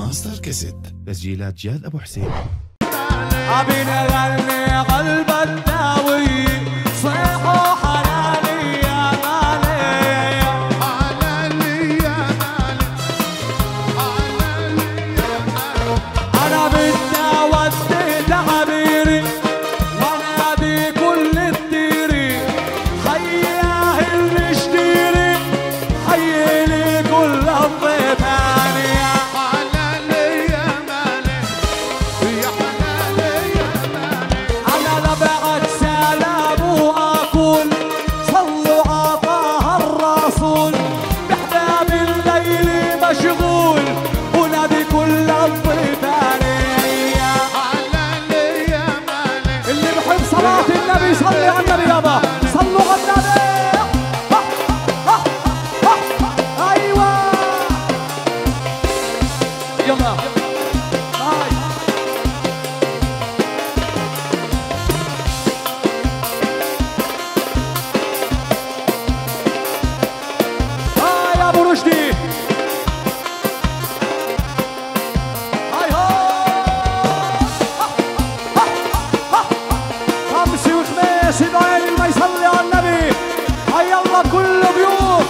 ماستر كاسيت تسجيلات جاد ابو حسين. ابي نغني قلب الداوي صيحوا حلالي يا غالي حلالي يا غالي حلالي يا غالي. انا بالدعوة تعبيري وانادي كل الديري خياه اللي اشتيري حيلي كل الضيفاني حلالي يا مالي يا حلالي يا مالي. انا لبعت سلام واكل صلوا عطاها الرسول بحباب الليل مشغول ونادي كل الضيفاني حلالي يا مالي. اللي بحب صلاة النبي صلي على النبي يابا صلوا على النبي. ايوه يلا هاي هاي يا ابو رشدي هاي خمسي وخميس ادعي لي ما يصلي على النبي. هاي يلا كل ضيوف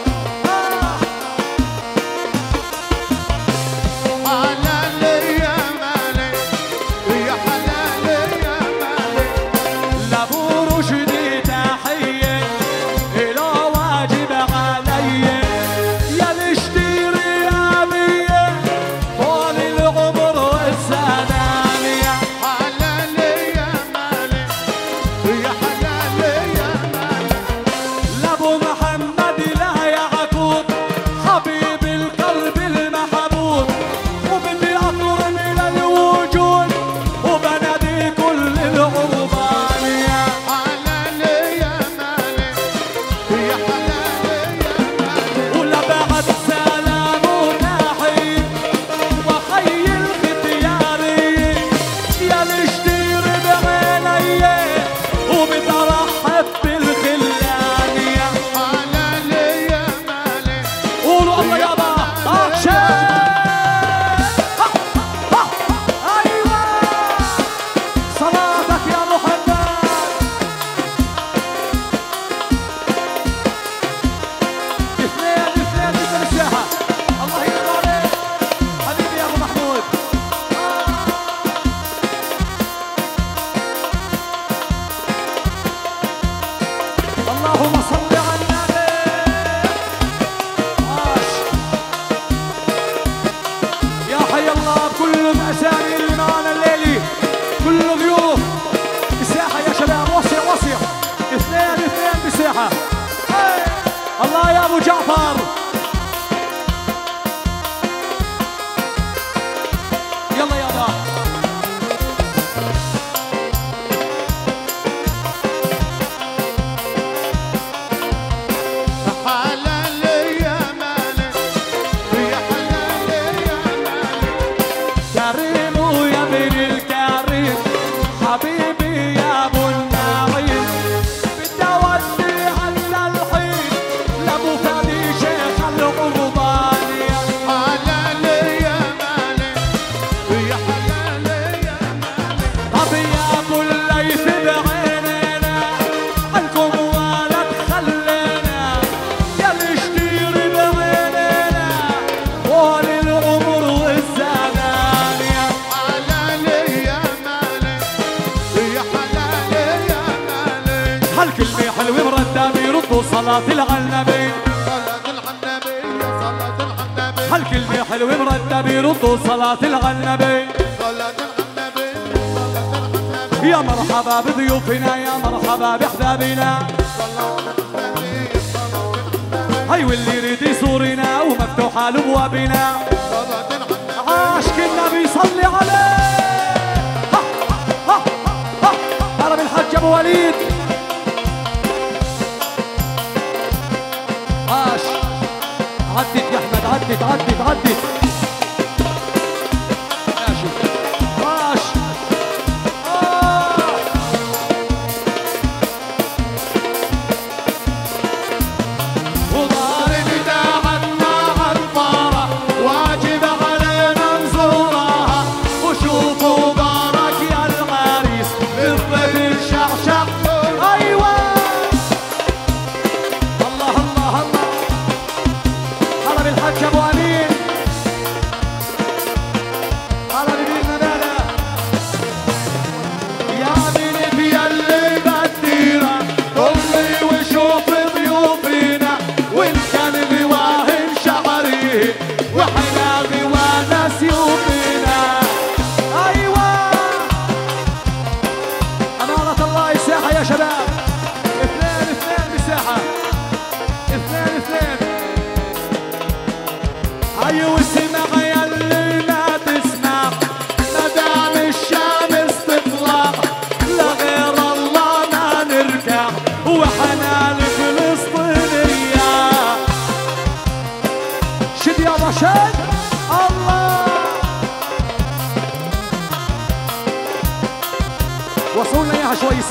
حلالي يا مالي يا حلالي يا مالي. لابو رشدي تحية إلى واجب علي يا الاشتيري أبية طول العمر والسلام يا حلالي يا مالي يا حلالي يا مالي. لابو محمد لا يعقوب حبيب القلب المحبوب وبدي اطر من الوجود وبنادي كل العربان يا حلالي يا مالي يا حلالي يا مالي. ولبعت سلام وناحي وخي الختياري يا الاشتيري بعيني وبترحب بالخلان يا حلالي يا مالي. قولوا الله يابا اكشن. ايوه صلاتك يا محمد. اثنين لسه بالساحه الله يرضى عليك حبيبي يا ابو محمود. اللهم صل على النبي. يا حي الله كل الاسامي اللي معنا الليلي كل ضيوف الساحه يا شباب وسع وسع اثنين بالساحه. الله يا ابو جعفر يلا يابا. حلالي يا مالي يا حلالي يا مالي. كريم ويا ابن الكريم حبيبي يا ابو النعيم بدي اودي حتى الحين لابو فادي شيخ القربان يا حلالي يا مالي يا حلالي يا مالي. طب يا ابو الليث بعينينا عنكم ولا تخلينا يا الاشتيري بعينينا طول العمر والزمان يا حلالي يا مالي يا حلالي يا مالي. هالكلمة حلوة مرتب يردوا صلاة العنبي صلاة العنبي يا صلاة العنبي. هالكلمة حلوة مرتب يردوا صلاة العنبي صلاة العنبي صلاة العنبي. يا مرحبا بضيوفنا يا مرحبا بأحبابنا هاي واللي يريد يزورنا ومفتوحة لأبوابنا عاشق النبي صلي عليه. هرب الحج ابو وليد عاش. عدت يا احمد عدت ماشي عاش. وضارب تحت مع الفرح واجب علينا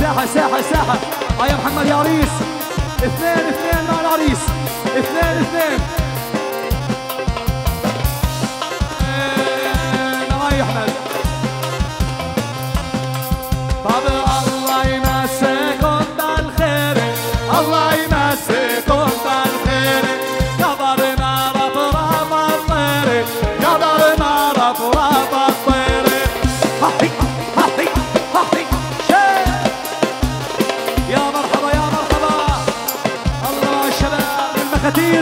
الساحة الساحة الساحة. يا محمد يا عريس. 2-2 مع العريس. 2-2. نراي أحمد. طب الله يمسكم بالخير، الله يمسكم بالخير. قدر ما رفرف الطير، قدر ما رفرف الطير. هاي هاي هاي شيء. يا مرحبا يا مرحبا. الله الشباب المكاتير.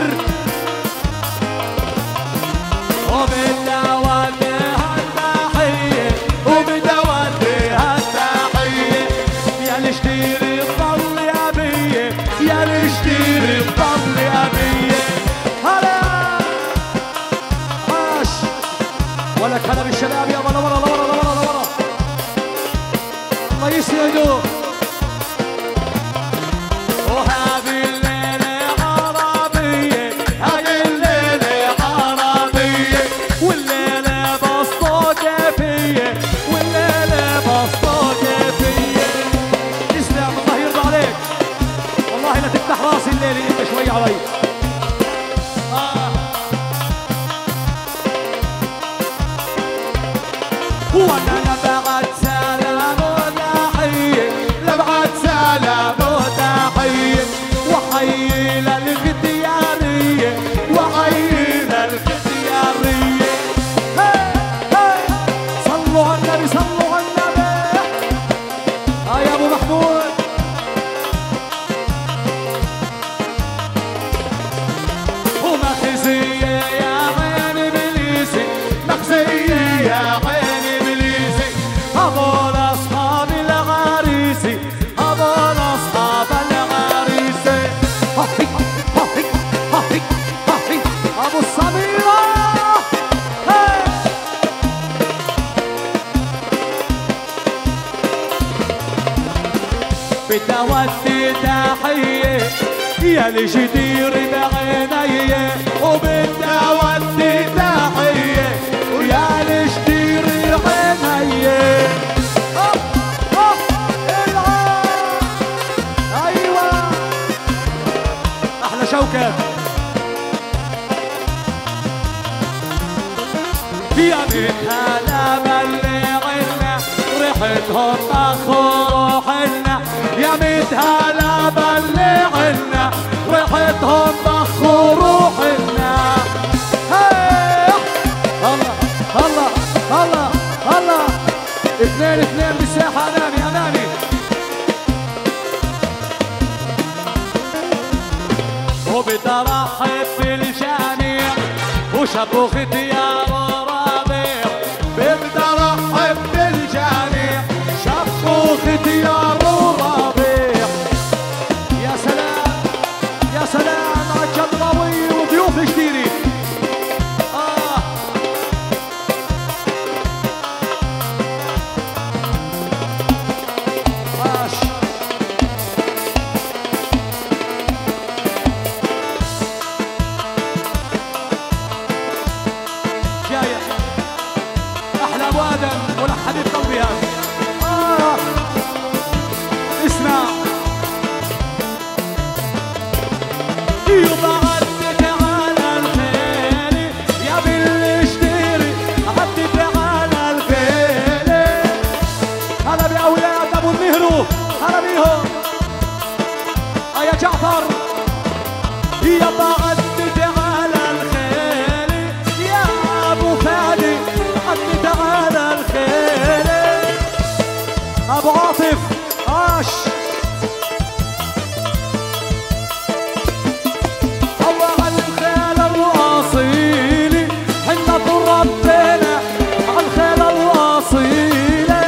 وبداودها التحية، وبداودها التحية. يا الاشتيري الضل يا بيه، يا الاشتيري الضل يا بيه. هلا عاش ولك هلا بالشباب. يلا لورا لورا لورا لورا. الله يسعده. وهذه الليلة عربية، هذه الليلة عربية. والليلة بسطوكة فيا، والليلة بسطوكة فيا. تسلم الله يرضى عليك. والله لا تفتح راسي الليلة انت شوي علي. وانا بعد سلام وتحية، لبعد سلام وتحية. وحيي للفتيارية، وحيي للفتيارية. صلوا على النبي، صلوا على النبي. يا ابو محمود. ومخزية يا عين ابليسي، مخزية يا عين ابليسي. هذول اصحاب العريسي، هذول اصحاب العريسي. هاي هاي هاي هاي ابو الصميرة. بتودي تحية يا الجدير بعيني، وبتودي تحية ويا الجدير بعيني. ايوه احلى شوكة. يا بنت هلا بلغنا ريحتهم بخروحنا. يا بنت هلا بلغنا ريحتهم بخروحنا. الله الله الله الله. 2-2 بالساحة. امامي امامي. وبترحب بالجميع وشبوخ ديار ربيع. بترحب بالجميع شبوخ ديار ربيع. يا سلام يا سلام على الجدراوي وضيوف الجديري. عاش. جاية أحلى أبو آدم ولا حبيب قلبي هذا. اسمع. يبقى عدت على الخيل يا بالاشتري، عدت على الخيل. هلا بأولاد أبو النهرو، هلا بيهم. يا جعفر. يبقى عدت على الخيل يا أبو فادي، عدت على الخيل. أبو عاطف عاش. الله على الخيل الواصيلي، حنا تربينا على الخيل الواصيلي.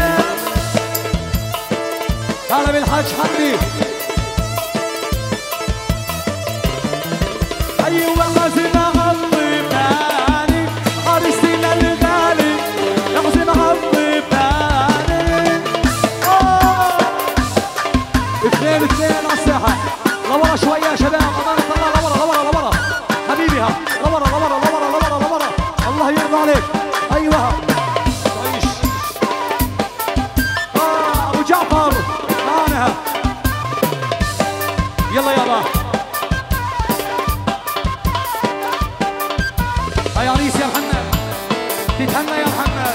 هلا بالحاج حمدي. أيوة غازي مع الضيفاني، عريسنا الغالي غازي مع الضيفاني. 2-2 على الساحة. لورا شوية يا شباب. أمانة الله. لورا لورا لورا حبيبي. لورا لورا لورا لورا لورا. الله يرضى عليك. أيوة عيش. أبو جعفر معانا. بابا. يا عريس يا محمد تتهنى يا محمد.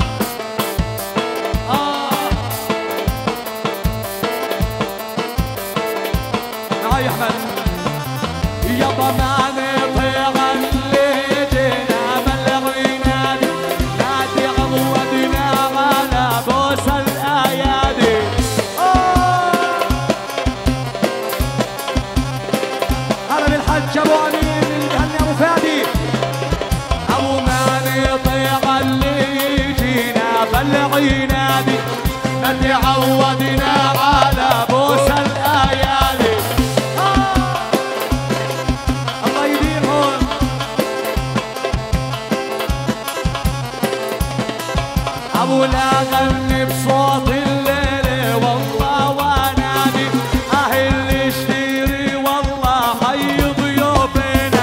معاي يا احمد. يابا ما نطيق اللي جينا بلغينا نادي عودنا على بوس الايادي. هلا بالحج ابو امين الهني ابو فادي. ابو ما نطيق اللي جينا بلغينا نادي عودنا على بوس الايادي. ولا غني بصوت الليل والله وانادي اهل اشتري والله حي ضيوفنا.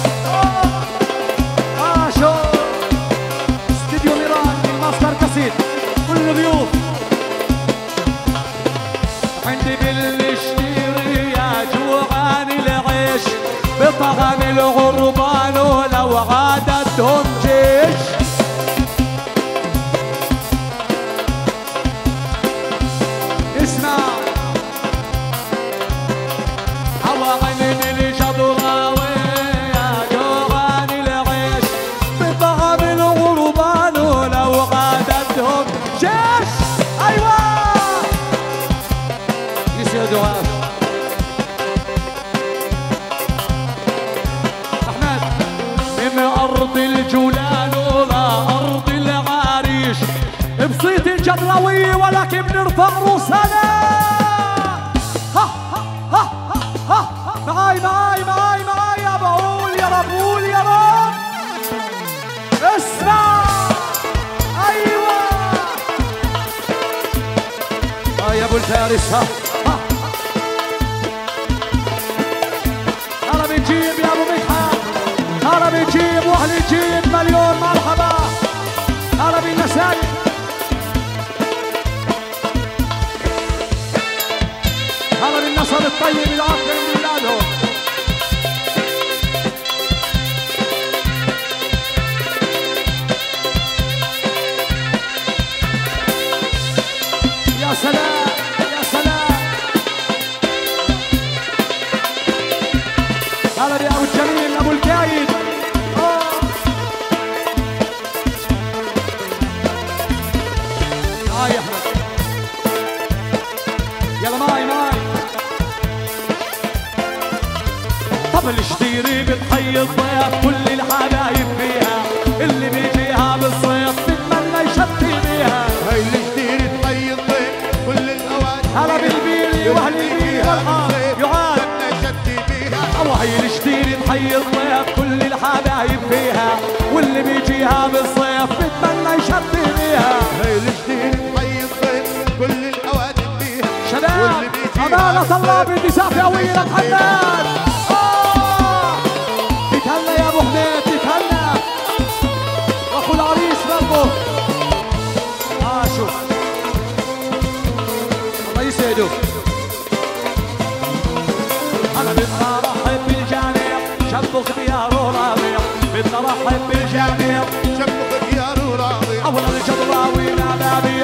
شو استديو ميران الماستر كاسيت كل ضيوف عندي بالاشتري يا جوعان العيش بطعم الغربان ولو عادتهم جيش. اسمع عوائل الجدراوي يا جوعان العيش بطعم الغربان ولو غادتهم جيش. ايوه يصير دعاء احمد من ارض الجولان لارض العريش بصيت الجدراوي ولكن بنرفع روسنا. معاي معاي معاي معاي يا بقول يا رب قول يا رب. اسمع ايوه يا ابو الفارس. هلا بنجيب يا ابو مدحت. هلا بنجيب واهل نجيب مليون مرحبا. هلا بالنسايب. هلا بالنصر الطيب العاقل من ولادهم. يا سلام يا سلام. هلا بأبو الجميل أبو الكايد. يا أحمد يلا معي معي. طبل اشتري بتحيي الضيف كل الحبايب فيها اللي بيجيها بالصيف بتمنى يشتي بيها. هاي اللي اشتري تحيي الضيف كل الاوقات. هلا بالبيلي واهل البيلي والحار يعاد يشتي بيها. الله هي اللي اشتري تحيي الضيف كل الحبايب فيها واللي بيجيها بالصيف بتمنى يشتي بيها. هاي اللي اشتري تحيي الضيف كل الاوقات فيها. شباب أمانة الله بالنساء في أويل محمد. تتهنى يا أبو حميد تتهنى وأخو العريس برضه. شوف الله يسعده. أنا بدنا أرحب بالجميع شبوا خياره رابع. بدنا أرحب بالجميع شبوا خياره رابع. أولا الجدراوي نادى